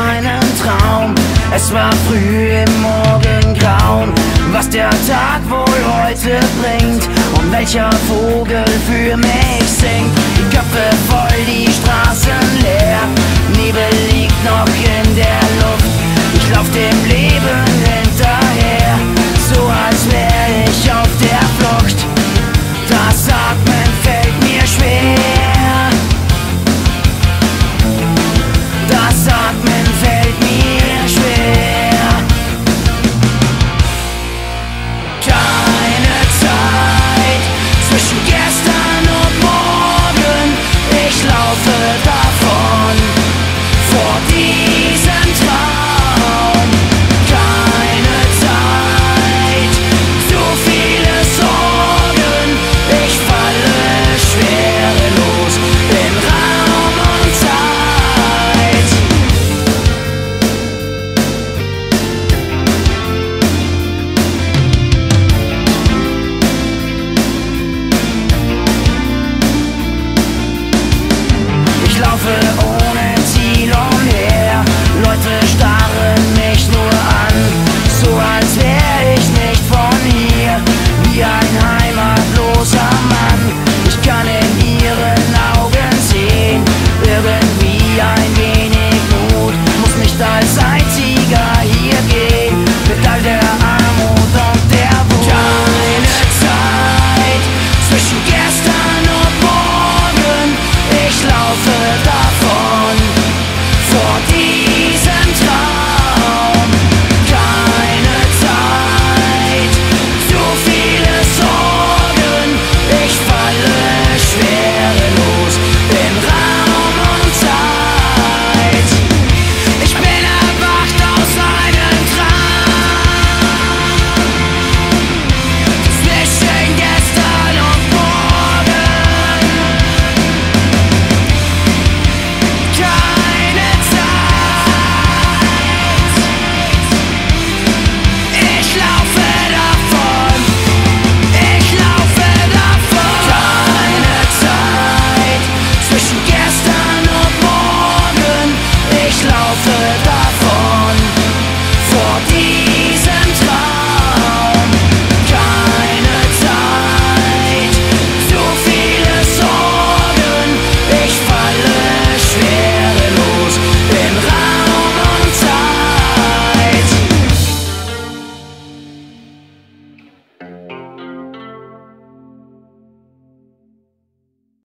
meinen Traum. Es war früh im Morgengrauen, was der Tag wohl heute bringt und welcher Vogel für mich singt. Die Köpfe voll, die Straßen leer, Nebel liegt noch in der Luft. Ich lauf dem Leben hinterher, so als wär ich auf der Flucht. Das Atmen fällt mir schwer. Das Atmen fällt mir schwer. Keine Zeit zwischen gestern und morgen. Ich laufe davon, vor diesem Traum. Keine Zeit, so viele Sorgen. Ich falle schwerelos in Raum und Zeit. Ich laufe ohne Ziel umher, Leute starren mich nur an, so als wär ich nicht von hier, wie ein heimatloser Mann. Ich kann in ihren Augen sehen, irgendwie ein wenig Mut, muss nicht als einziger hier